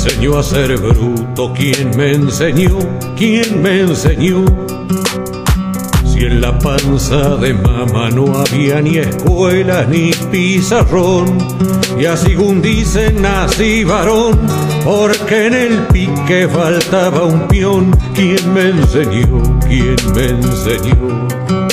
enseñó a ser bruto? ¿Quién me enseñó? ¿Quién me enseñó? Si en la panza de mamá no había ni escuela ni pizarrón, y así según dicen nací varón, porque en el pique faltaba un peón. ¿Quién me enseñó? ¿Quién me enseñó?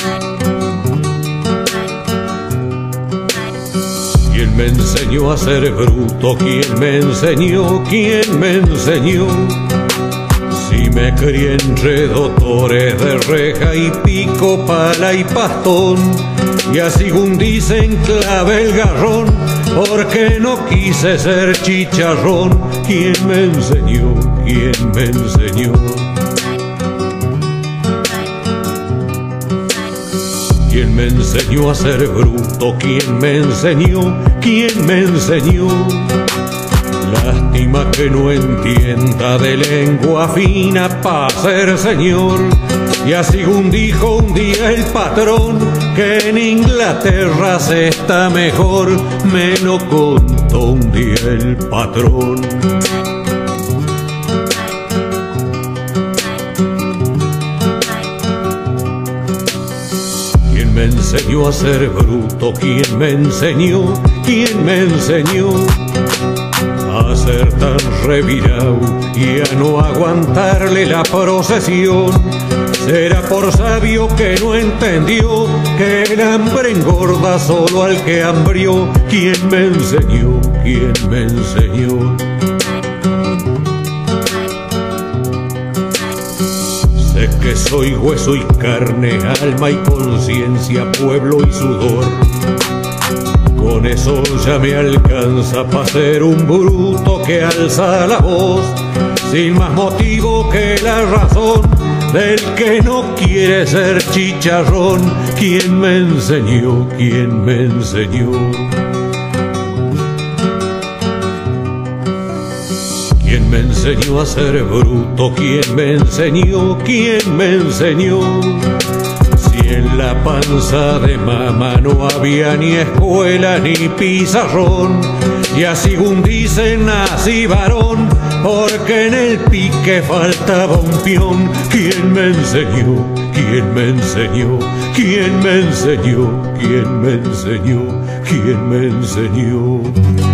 ¿Quién me enseñó a ser bruto? ¿Quién me enseñó? ¿Quién me enseñó? Si me crié entre doctores de reja y pico, pala y pastón, y así según dicen clave el garrón, porque no quise ser chicharrón. ¿Quién me enseñó? ¿Quién me enseñó? ¿Quién me enseñó a ser bruto? ¿Quién me enseñó? ¿Quién me enseñó? Lástima que no entienda de lengua fina pa' ser señor. Y así según dijo un día el patrón, que en Inglaterra se está mejor, me lo contó un día el patrón. ¿Quién me enseñó a ser bruto? ¿Quién me enseñó? ¿Quién me enseñó a ser tan revirado y a no aguantarle la procesión? Será por sabio que no entendió que el hambre engorda solo al que hambrió. ¿Quién me enseñó? ¿Quién me enseñó? Sé que soy hueso y carne, alma y conciencia, pueblo y sudor. Con eso ya me alcanza pa' ser un bruto que alza la voz, sin más motivo que la razón del que no quiere ser chicharrón. ¿Quién me enseñó? ¿Quién me enseñó? ¿Quién me enseñó a ser bruto? ¿Quién me enseñó? ¿Quién me enseñó? Si en la panza de mamá no había ni escuela ni pizarrón, y así según dicen nací varón, porque en el pique faltaba un peón. ¿Quién me enseñó? ¿Quién me enseñó? ¿Quién me enseñó? ¿Quién me enseñó? ¿Quién me enseñó?